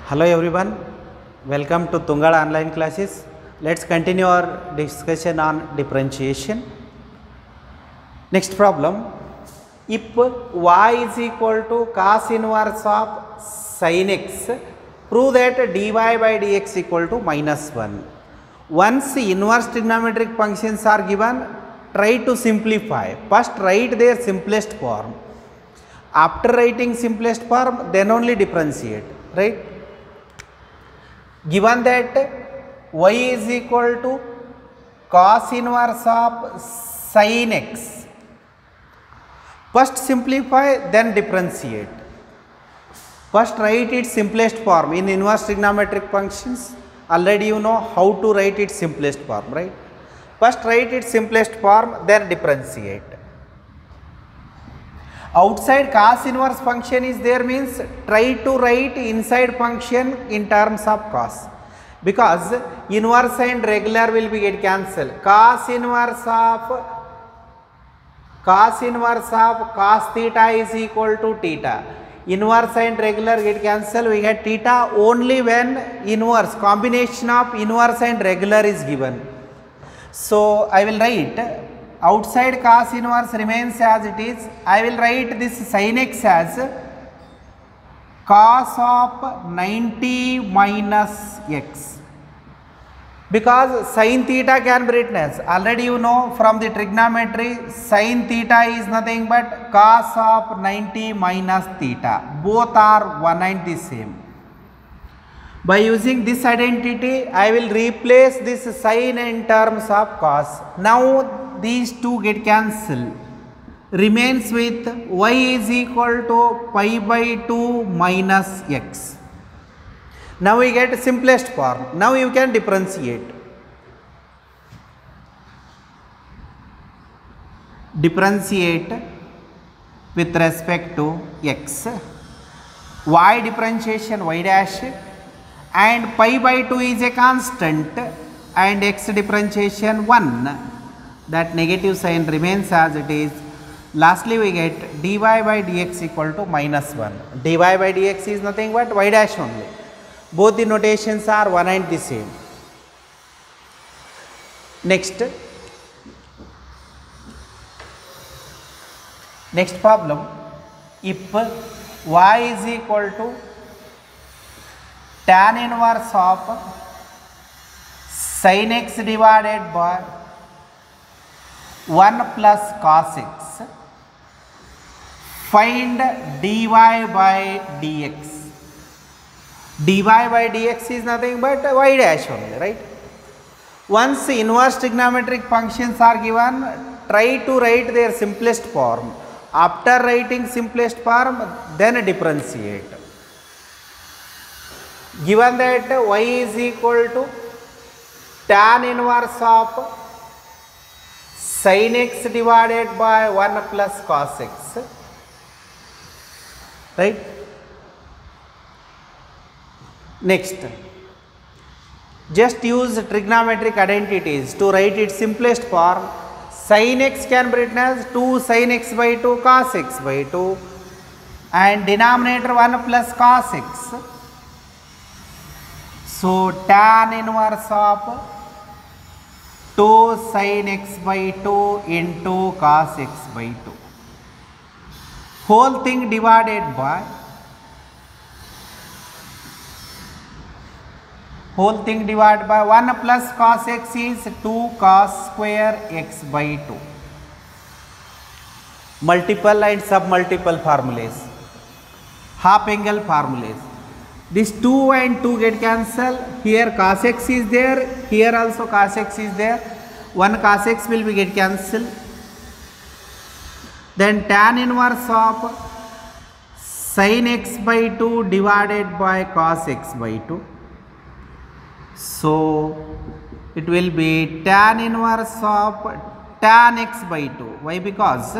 Hello everyone, welcome to Tungala online classes. Let's continue our discussion on differentiation. Next problem, if y is equal to cos inverse of sin x, prove that dy by dx equal to -1. Once inverse trigonometric functions are given, try to simplify. First write their simplest form. After writing simplest form, then only differentiate, right? Given that y is equal to cos inverse of sin x, first simplify, then differentiate. First write its simplest form. In inverse trigonometric functions, already you know how to write its simplest form, right? First write its simplest form, then differentiate. Outside cos inverse function is there means try to write inside function in terms of cos, because inverse and regular will be get cancelled. Cos inverse of cos theta is equal to theta. Inverse and regular get cancelled, we get theta only when inverse, combination of inverse and regular is given. So I will write outside cos inverse remains as it is. I will write this sin x as cos of 90 minus x, because sin theta can be written as, already you know from the trigonometry, sin theta is nothing but cos of 90 minus theta. Both are one and the same. By using this identity, I will replace this sin in terms of cos. Now these two get cancelled. Remains with y is equal to pi by 2 minus x. Now we get simplest form. Now you can differentiate. Differentiate with respect to x. Y differentiation y dash, and pi by 2 is a constant, and x differentiation 1. That negative sign remains as it is. Lastly we get dy by dx equal to -1. dy by dx is nothing but y dash only. Both the notations are one and the same. Next problem, if y is equal to tan inverse of sin x divided by 1 plus cos x, find dy by dx. dy by dx is nothing but y dash only, right? Once inverse trigonometric functions are given, try to write their simplest form. After writing simplest form, then differentiate. Given that y is equal to tan inverse of sin x divided by 1 plus cos x, right? Next, just use trigonometric identities to write its simplest form. Sin x can be written as 2 sin x by 2 cos x by 2, and denominator 1 plus cos x. So tan inverse of 2 sin x by 2 into cos x by 2, whole thing divided by 1 plus cos x is 2 cos square x by 2. Multiple and submultiple formulas, half angle formulas. This 2 and 2 get cancelled. Here cos x is there, here also cos x is there. 1 cos x will be get cancelled. Then tan inverse of sin x by 2 divided by cos x by 2. So it will be tan inverse of tan x by 2. Why? Because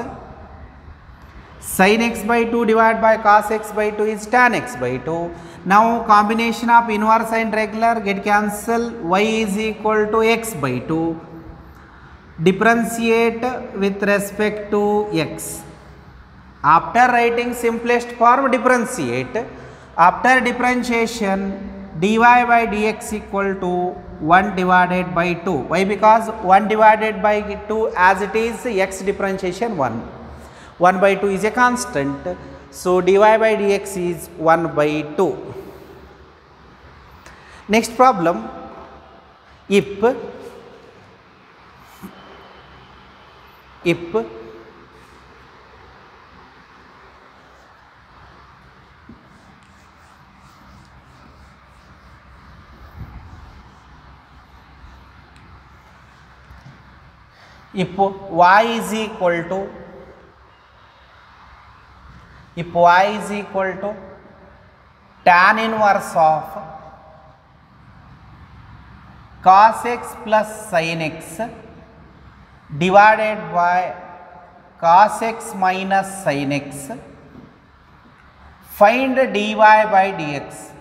sin x by 2 divided by cos x by 2 is tan x by 2. Now combination of inverse and regular get cancelled. Y is equal to x by 2. Differentiate with respect to x. After writing simplest form, differentiate. After differentiation, dy by dx equal to 1 divided by 2. Why? Because 1 divided by 2 as it is x differentiation 1. 1 by 2 is a constant. So, dy by dx is 1 by 2. Next problem, if y is equal to tan inverse of cos x plus sin x divided by cos x minus sin x, find dy by dx,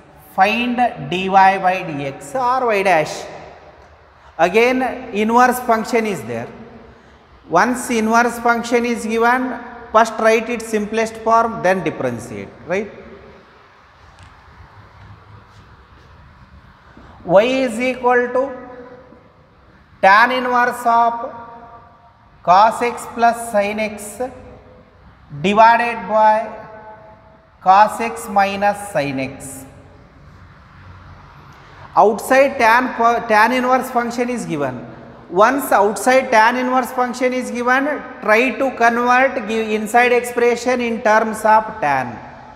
or y dash. Again inverse function is there. Once inverse function is given, first write its simplest form, then differentiate, right? Y is equal to tan inverse of cos x plus sin x divided by cos x minus sin x. Outside tan inverse function is given. Once outside tan inverse function is given, try to give inside expression in terms of tan.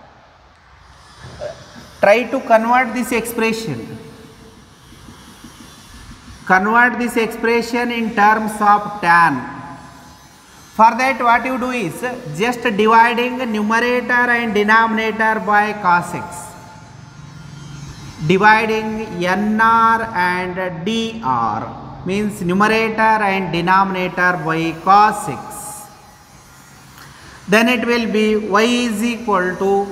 Try to convert this expression. Convert this expression in terms of tan. For that, what you do is just dividing numerator and denominator by cos x. Dividing nr and dr. Means numerator and denominator by cos x. Then it will be y is equal to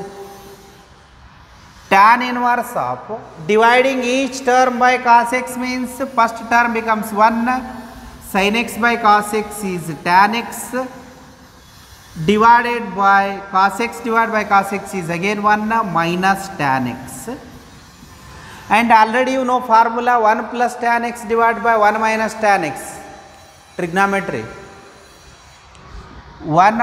tan inverse of, dividing each term by cos x means first term becomes 1, sin x by cos x is tan x, divided by cos x divided by cos x is again 1 minus tan x. And already you know formula 1 plus tan x divided by 1 minus tan x, trigonometry. 1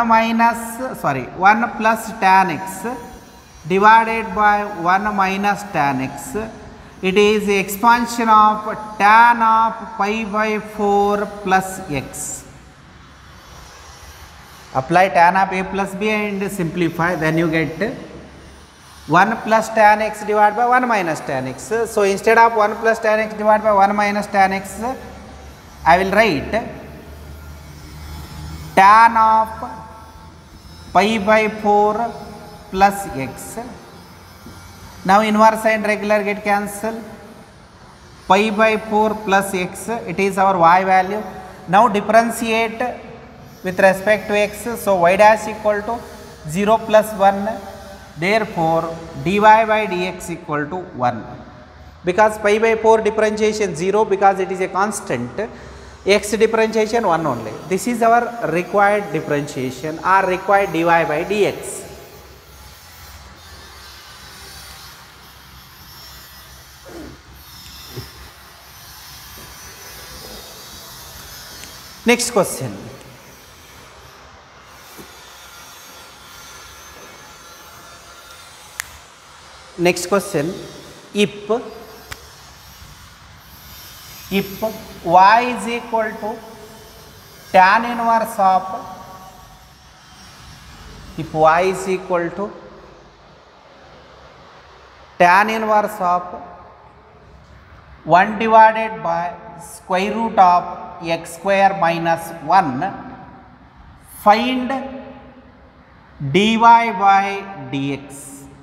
plus tan x divided by 1 minus tan x. It is the expansion of tan of pi by 4 plus x. Apply tan of a plus b and simplify, then you get 1 plus tan x divided by 1 minus tan x. So, instead of 1 plus tan x divided by 1 minus tan x, I will write tan of pi by 4 plus x. Now, inverse and regular get cancelled. Pi by 4 plus x, it is our y value. Now, differentiate with respect to x. So, y dash equal to 0 plus 1. Therefore, dy by dx equal to 1. Because pi by 4 differentiation 0 because it is a constant, x differentiation 1 only. This is our required differentiation or required dy by dx. Next question. Next question, if y is equal to tan inverse of, if y is equal to tan inverse of 1 divided by square root of x square minus 1, find dy by dx.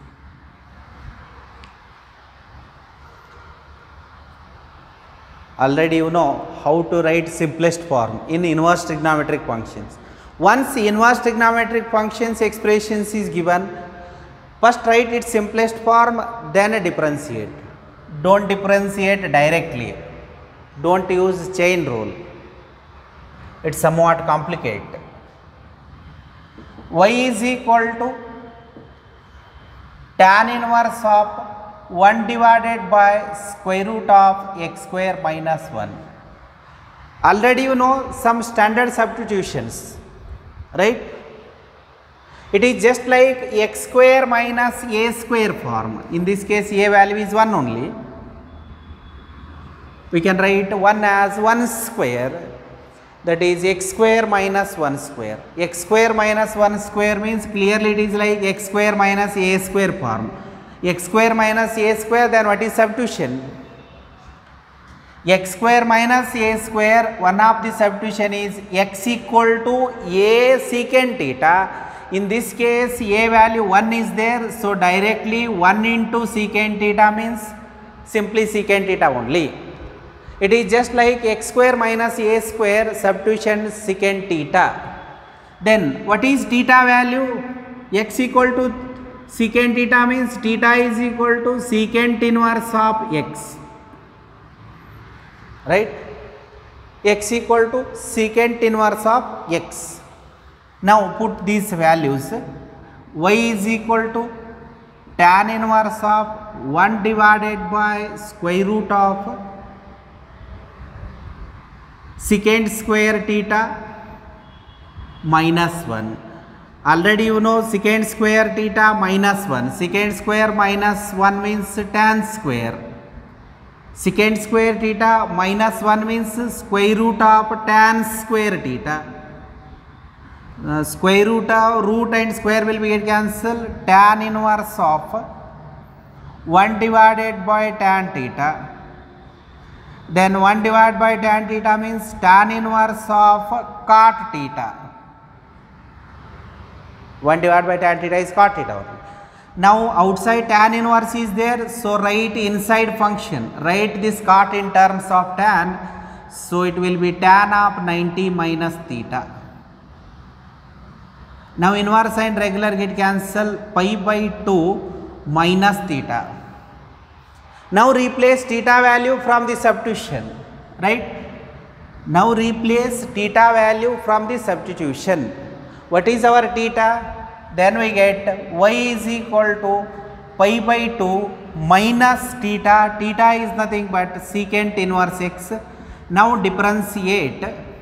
Already you know how to write simplest form in inverse trigonometric functions. Once inverse trigonometric functions expressions is given, first write its simplest form, then differentiate. Don't differentiate directly. Don't use chain rule. It's somewhat complicated. Y is equal to tan inverse of 1 divided by square root of x square minus 1. Already you know some standard substitutions, right? It is just like x square minus a square form. In this case a value is 1 only. We can write 1 as 1 square, that is x square minus 1 square. X square minus 1 square means clearly it is like x square minus a square form. X square minus a square, then what is substitution? X square minus a square, one of the substitution is x equal to a secant theta. In this case a value 1 is there, so directly 1 into secant theta means simply secant theta only. It is just like x square minus a square substitution secant theta. Then what is theta value? X equal to secant theta means theta is equal to secant inverse of x, right? X equal to secant inverse of x. Now put these values. Y is equal to tan inverse of 1 divided by square root of secant square theta minus 1. Already you know secant square theta minus 1. Secant square minus 1 means tan square. Secant square theta minus 1 means square root of tan square theta. Square root of root and square will be cancelled. Tan inverse of 1 divided by tan theta. Then 1 divided by tan theta means tan inverse of cot theta. 1 divided by tan theta is cot theta. Now outside tan inverse is there, so write inside function. Write this cot in terms of tan, so it will be tan of 90 minus theta. Now inverse and regular get cancelled, pi by 2 minus theta. Now replace theta value from the substitution, right? Now replace theta value from the substitution. What is our theta? Then we get y is equal to pi by 2 minus theta. Theta is nothing but secant inverse x. Now differentiate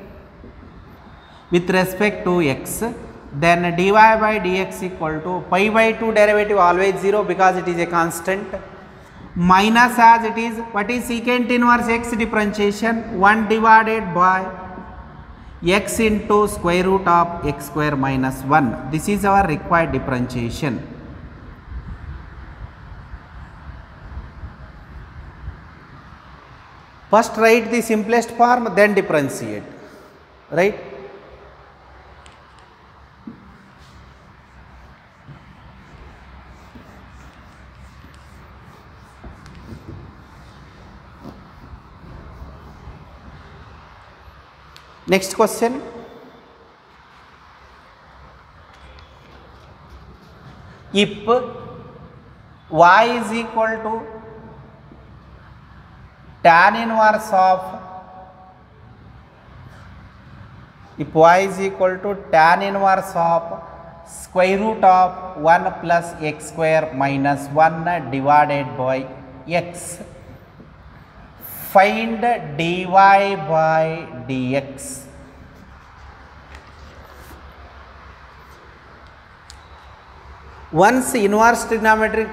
with respect to x. Then dy by dx equal to pi by 2 derivative always 0 because it is a constant. Minus as it is, what is secant inverse x differentiation? 1 divided by x into square root of x square minus 1. This is our required differentiation. First write the simplest form, then differentiate, right? Next question. If y is equal to tan inverse of, if y is equal to tan inverse of square root of 1 plus x square minus 1 divided by x, find dy by dx. Once inverse trigonometric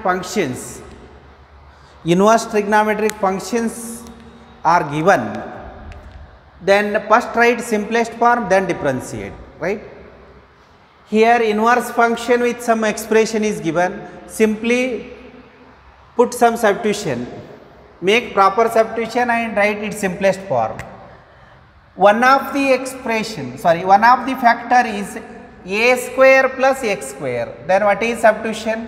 functions are given, then first write simplest form, then differentiate, right? Here inverse function with some expression is given, simply put some substitution, make proper substitution and write its simplest form. One of the factor is a square plus x square. Then what is substitution?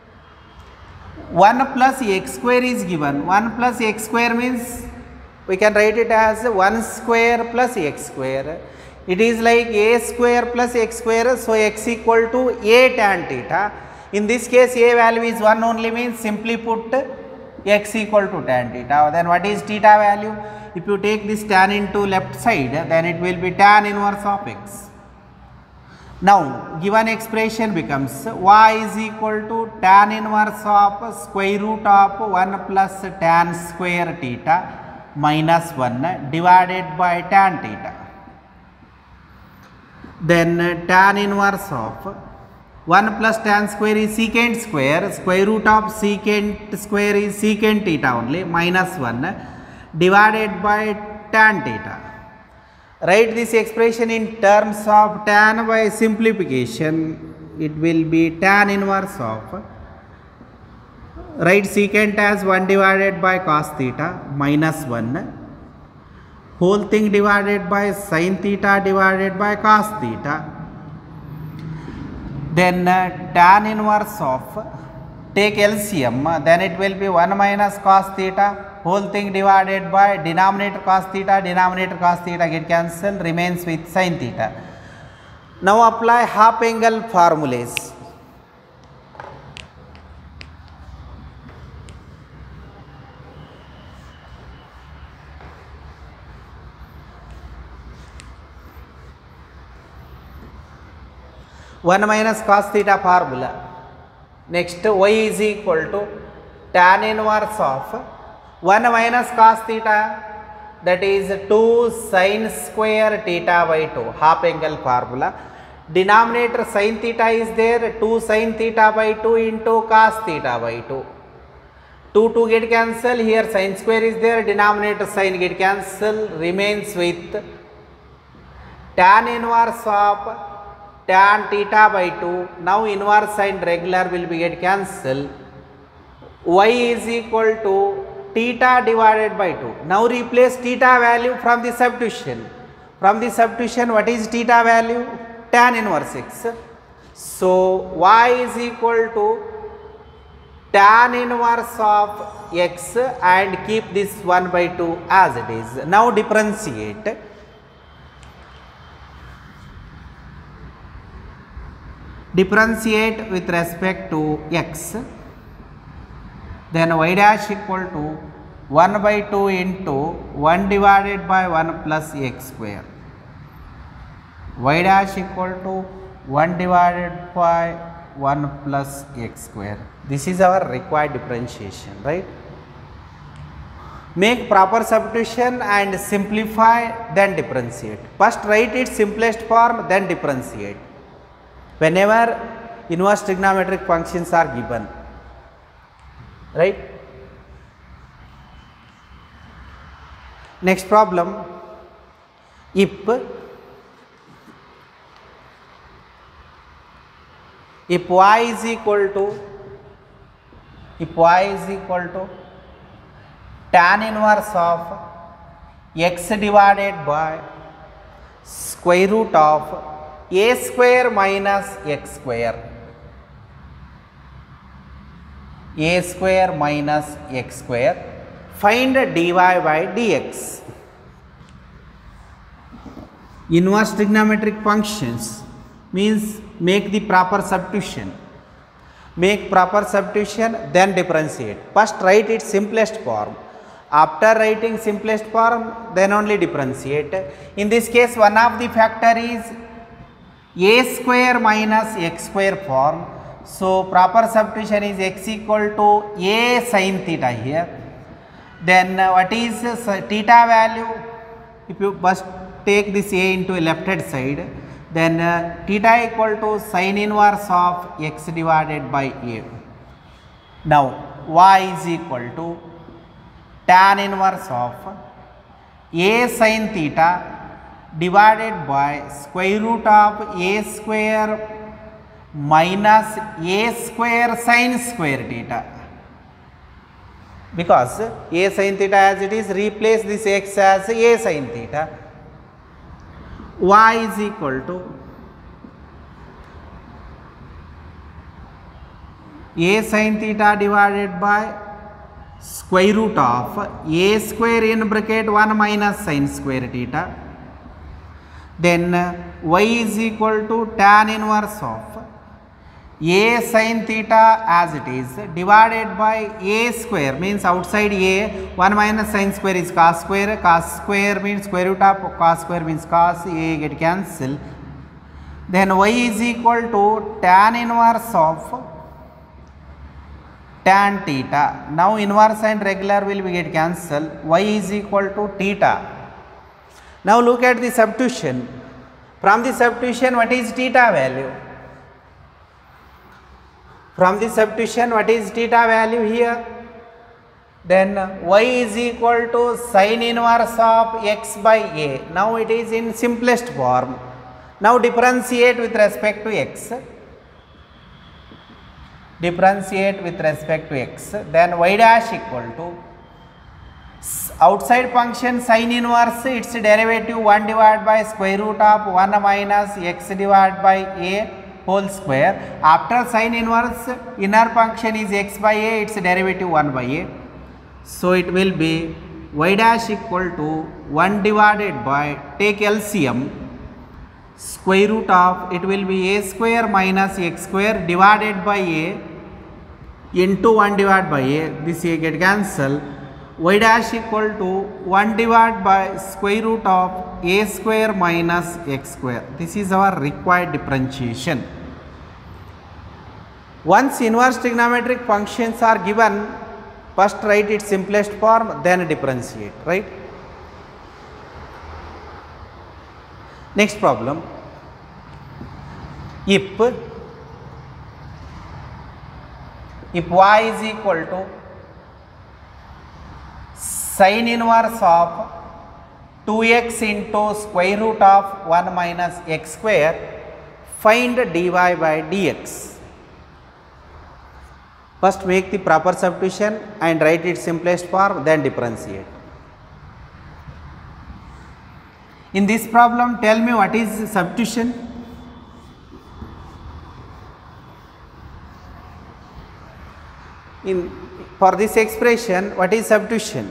1 plus x square is given. 1 plus x square means we can write it as 1 square plus x square. It is like a square plus x square, so x equal to a tan theta. In this case a value is 1 only, means simply put x equal to tan theta. Then what is theta value? If you take this tan into left side, then it will be tan inverse of x. Now given expression becomes y is equal to tan inverse of square root of 1 plus tan square theta minus 1 divided by tan theta. Then tan inverse of 1 plus tan square is secant square, square root of secant square is secant theta only, minus 1 divided by tan theta. Write this expression in terms of tan by simplification. It will be tan inverse of, write secant as 1 divided by cos theta minus 1 whole thing divided by sin theta divided by cos theta. Then tan inverse of, take LCM, then it will be 1 minus cos theta whole thing divided by denominator cos theta get cancelled, remains with sin theta. Now apply half angle formulas. One minus cos theta formula. Next y is equal to tan inverse of 1 minus cos theta, that is 2 sin square theta by 2, half angle formula. Denominator sin theta is there, 2 sin theta by 2 into cos theta by 2. 2 get cancelled, here sin square is there, denominator sin get cancelled, remains with tan inverse of tan theta by 2. Now inverse and regular will be get cancelled. Y is equal to theta divided by 2. Now replace theta value from the substitution. From the substitution, what is theta value? Tan inverse x. So y is equal to tan inverse of x and keep this 1 by 2 as it is. Now differentiate. Differentiate with respect to x. Then y dash equal to 1 by 2 into 1 divided by 1 plus x square. Y dash equal to 1 divided by 1 plus x square. This is our required differentiation, right? Make proper substitution and simplify, then differentiate. First write its simplest form, then differentiate. Whenever inverse trigonometric functions are given, right? Next problem, if y is equal to tan inverse of x divided by square root of a square minus x square, a square minus x square, find dy by dx. Inverse trigonometric functions means make the proper substitution. Make proper substitution, then differentiate. First write its simplest form. After writing simplest form, then only differentiate. In this case, one of the factor is a square minus x square form. So proper substitution is x equal to a sin theta here. Then what is theta value? If you first take this a into a left hand side, then theta equal to sin inverse of x divided by a. Now y is equal to tan inverse of a sin theta divided by square root of a square minus a square sin square theta. Because a sin theta as it is, replace this x as a sin theta. Y is equal to a sin theta divided by square root of a square in bracket 1 minus sin square theta. Then y is equal to tan inverse of a sin theta as it is divided by a square, means outside a 1 minus sin square is cos square means square root of cos square means cos, a get cancelled, then y is equal to tan inverse of tan theta. Now inverse and regular will be get cancelled. Y is equal to theta. Now look at the substitution. From the substitution, what is theta value? From the substitution, what is theta value here? Then y is equal to sin inverse of x by a. Now it is in simplest form. Now differentiate with respect to x. Differentiate with respect to x. Then y dash equal to outside function sin inverse, its derivative 1 divided by square root of 1 minus x divided by a whole square. After sin inverse, inner function is x by a, its derivative 1 by a. So it will be y dash equal to 1 divided by, take LCM, square root of, it will be a square minus x square divided by a into 1 divided by a, this a get cancelled. Y dash equal to 1 divided by square root of a square minus x square. This is our required differentiation. Once inverse trigonometric functions are given, first write its simplest form, then differentiate, right? Next problem. If y is equal to sin inverse of 2x into square root of 1 minus x square, find dy by dx. First make the proper substitution and write its simplest form, then differentiate. In this problem, tell me what is substitution? For this expression, what is substitution?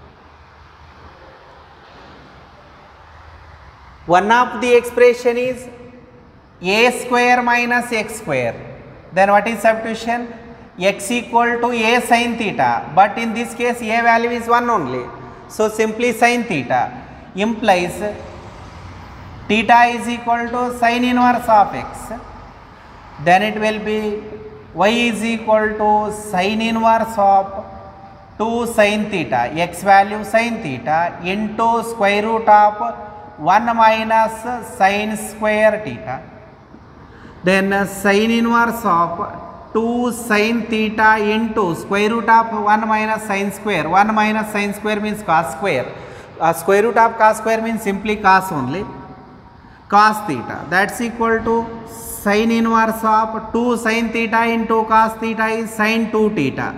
One of the expression is a square minus x square. Then what is substitution? X equal to a sin theta, but in this case a value is 1 only. So simply sin theta implies theta is equal to sin inverse of x. Then it will be y is equal to sin inverse of 2 sin theta, x value sin theta into square root of 1 minus sin square theta. Then sin inverse of 2 sin theta into square root of 1 minus sin square. 1 minus sin square means cos square. Square root of cos square means simply cos only. Cos theta, that's equal to sin inverse of 2 sin theta into cos theta is sin 2 theta.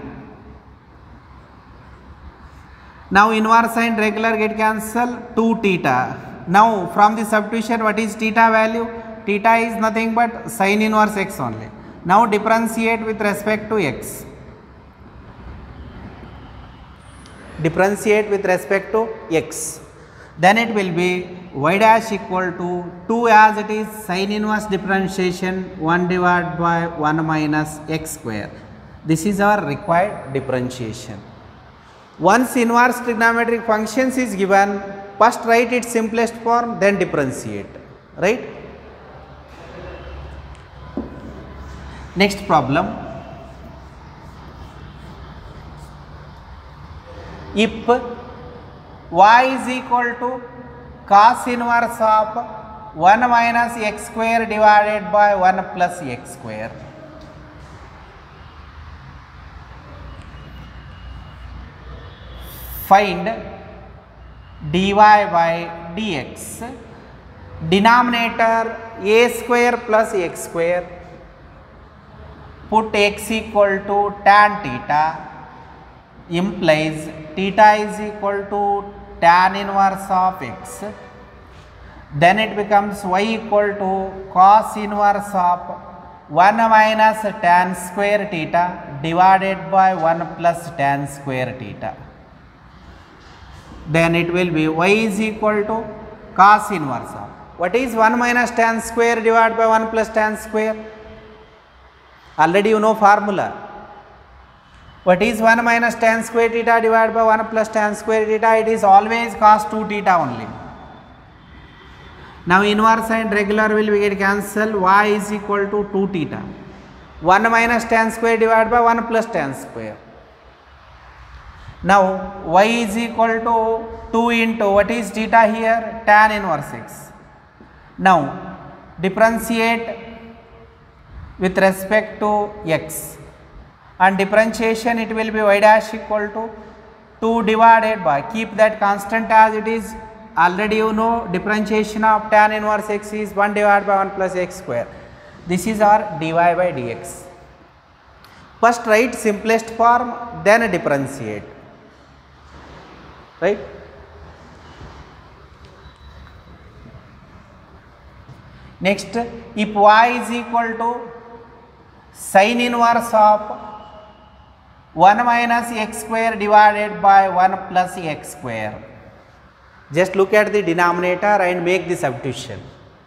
Now inverse and regular get cancelled, 2 theta. Now from the substitution, what is theta value? Theta is nothing but sin inverse x only. Now differentiate with respect to x. Differentiate with respect to x. Then it will be y dash equal to 2 as it is sin inverse differentiation 1 divided by 1 minus x square. This is our required differentiation. Once inverse trigonometric functions is given, first write its simplest form, then differentiate, right? Next problem. If y is equal to cos inverse of 1 minus x square divided by 1 plus x square, find dy by dx. Denominator a square plus x square. Put x equal to tan theta, implies theta is equal to tan inverse of x. Then it becomes y equal to cos inverse of 1 minus tan square theta divided by 1 plus tan square theta. Then it will be y is equal to cos inverse of. What is 1 minus tan square divided by 1 plus tan square? Already you know formula. What is 1 minus tan square theta divided by 1 plus tan square theta? It is always cos 2 theta only. Now inverse and regular will be get cancelled. Y is equal to 2 theta. 1 minus tan square divided by 1 plus tan square. Now y is equal to 2 into what is theta here? Tan inverse x. Now differentiate with respect to x. And differentiation it will be y dash equal to 2 divided by, keep that constant as it is. Already you know differentiation of tan inverse x is 1 divided by 1 plus x square. This is our dy by dx. First write simplest form, then differentiate, right? Next, if y is equal to sin inverse of 1 minus x square divided by 1 plus x square, just look at the denominator and make the substitution.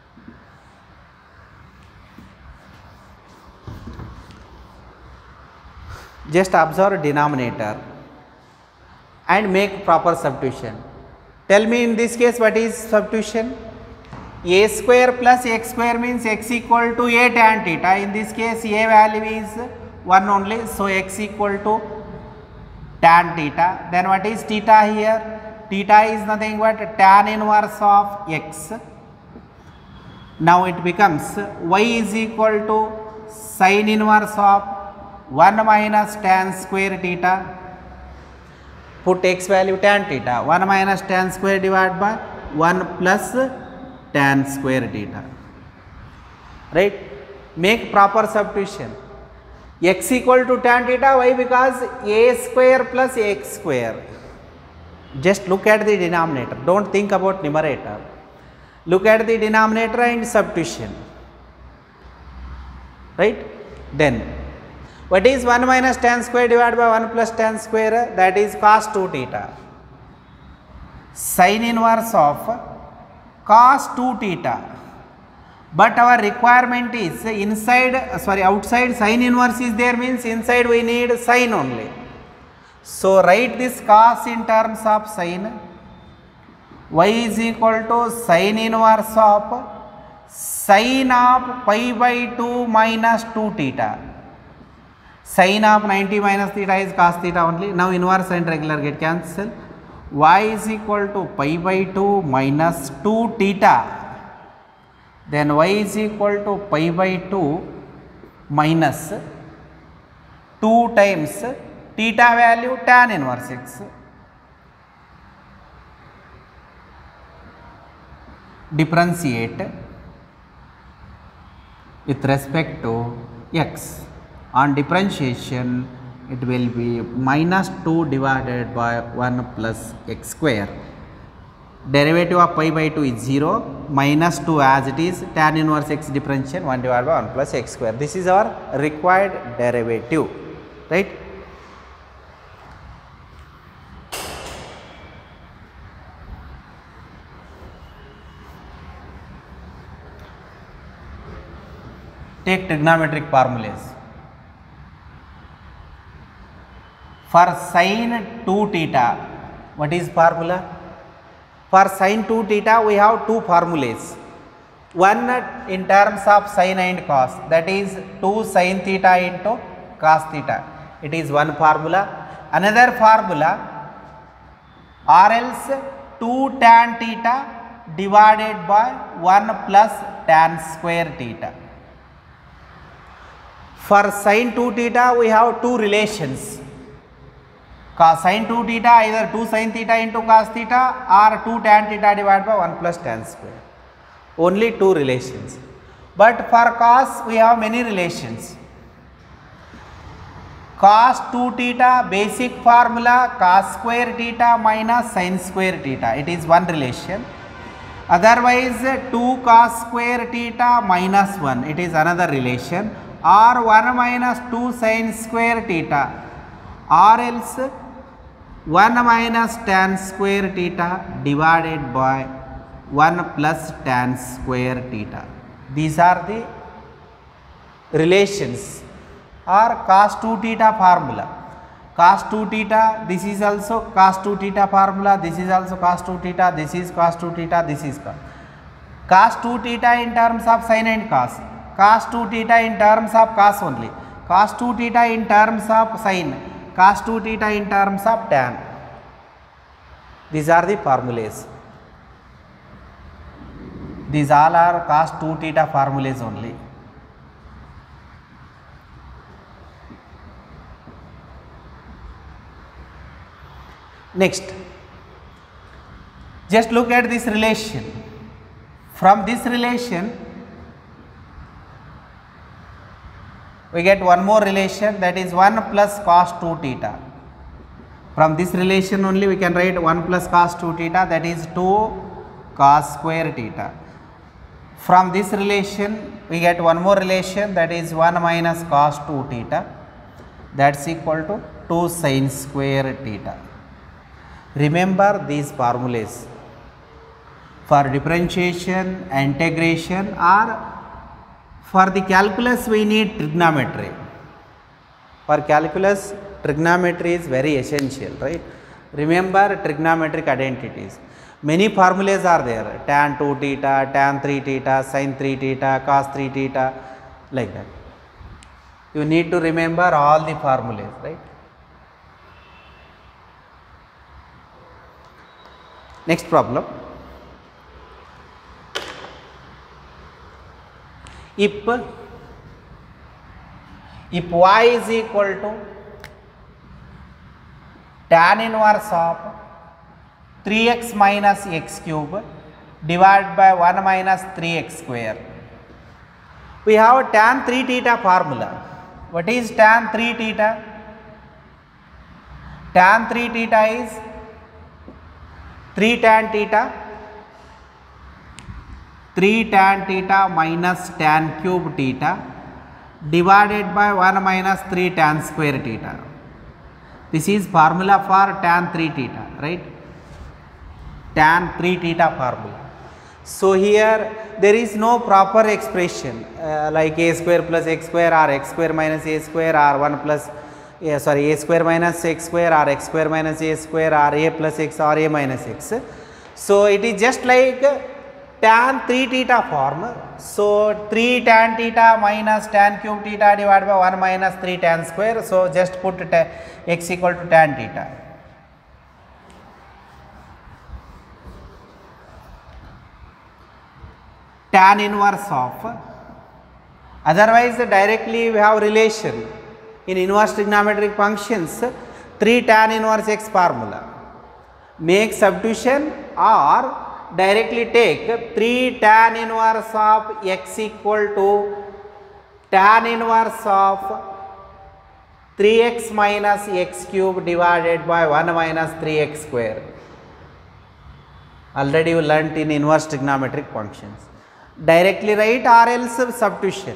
Just observe denominator and make proper substitution. Tell me in this case what is substitution? A square plus x square means x equal to a tan theta. In this case a value is 1 only, so x equal to tan theta. Then what is theta here? Theta is nothing but tan inverse of x. Now it becomes y is equal to sin inverse of 1 minus tan square theta. Put x value tan theta. 1 minus tan square divided by 1 plus tan square theta, right? Make proper substitution. X equal to tan theta, why? Because a square plus x square. Just look at the denominator, don't think about numerator. Look at the denominator and substitution, right? Then what is 1 minus tan square divided by 1 plus tan square? That is cos 2 theta. Sin inverse of cos 2 theta, but our requirement is outside sin inverse is there, means inside we need sin only. So write this cos in terms of sin. Y is equal to sin inverse of sin of pi by 2 minus 2 theta. Sin of 90 minus theta is cos theta only. Now inverse and regular get cancelled. Y is equal to pi by 2 minus 2 theta. Then y is equal to pi by 2 minus 2 times theta value tan inverse x. Differentiate with respect to x. On differentiation it will be minus 2 divided by 1 plus x square. Derivative of pi by 2 is 0, minus 2 as it is, tan inverse x differentiation 1 divided by 1 plus x square. This is our required derivative, right? Take trigonometric formulas. For sin 2 theta, what is formula? For sin 2 theta, we have two formulas. One in terms of sin and cos, that is 2 sin theta into cos theta. It is one formula. Another formula, or else 2 tan theta divided by 1 plus tan square theta. For sin 2 theta, we have two relations. Cos sin 2 theta, either 2 sin theta into cos theta or 2 tan theta divided by 1 plus tan square. Only two relations. But for cos, we have many relations. Cos 2 theta, basic formula cos square theta minus sin square theta. It is one relation. Otherwise 2 cos square theta minus 1. It is another relation. Or 1 minus 2 sin square theta. Or else 1 minus tan square theta divided by 1 plus tan square theta. These are the relations or cos 2 theta formula. Cos 2 theta, this is also cos 2 theta formula, this is also cos 2 theta, this is cos 2 theta, this is cos. cos 2 theta in terms of sin and cos, cos 2 theta in terms of cos only, cos 2 theta in terms of sin, cos 2 theta in terms of tan. These are the formulas. These all are cos 2 theta formulas only. Next, just look at this relation. From this relation, we get one more relation, that is 1 plus cos 2 theta. From this relation only we can write 1 plus cos 2 theta, that is 2 cos square theta. From this relation we get one more relation, that is 1 minus cos 2 theta, that is equal to 2 sin square theta. Remember these formulas. For differentiation, integration, or for the calculus we need trigonometry. For calculus, trigonometry is very essential, right? Remember trigonometric identities. Many formulas are there, tan 2 theta, tan 3 theta, sin 3 theta, cos 3 theta, like that. You need to remember all the formulas, right? Next problem. If y is equal to tan inverse of 3x minus x cube divided by 1 minus 3x square. We have tan 3 theta formula. What is tan 3 theta? Tan 3 theta is 3 tan theta minus tan cube theta divided by 1 minus 3 tan square theta. This is formula for tan 3 theta, right? Tan 3 theta formula. So here there is no proper expression like a square plus x square or x square minus a square or 1 plus a square minus x square or x square minus a square or a plus x or a minus x. So it is just like tan 3 theta form. So 3 tan theta minus tan cube theta divided by 1 minus 3 tan square. So just put x equal to tan theta. Tan inverse of, otherwise directly we have relation in inverse trigonometric functions, 3 tan inverse x formula. Make substitution or directly take 3 tan inverse of x equal to tan inverse of 3x minus x cube divided by 1 minus 3x square. Already you learnt in inverse trigonometric functions. Directly write or else substitution.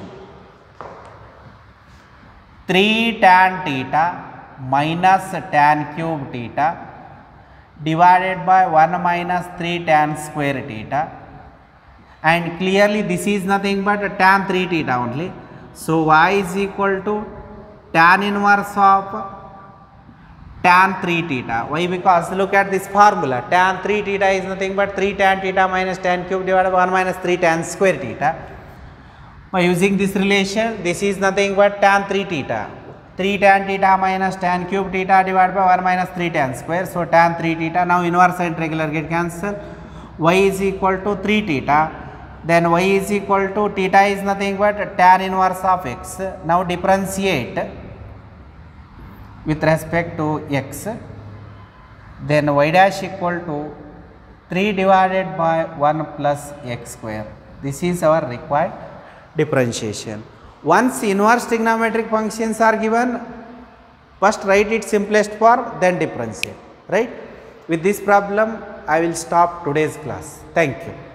3 tan theta minus tan cube theta divided by 1 minus 3 tan square theta, and clearly this is nothing but tan 3 theta only. So y is equal to tan inverse of tan 3 theta. Why? Because look at this formula, tan 3 theta is nothing but 3 tan theta minus tan cube divided by 1 minus 3 tan square theta. By using this relation, this is nothing but tan 3 theta. 3 tan theta minus tan cube theta divided by 1 minus 3 tan square. So tan 3 theta. Now inverse and regular get cancelled. Y is equal to 3 theta. Then y is equal to theta is nothing but tan inverse of x. Now differentiate with respect to x. Then y dash equal to 3 divided by 1 plus x square. This is our required differentiation. Once inverse trigonometric functions are given, first write its simplest form, then differentiate, right? With this problem, I will stop today's class. Thank you.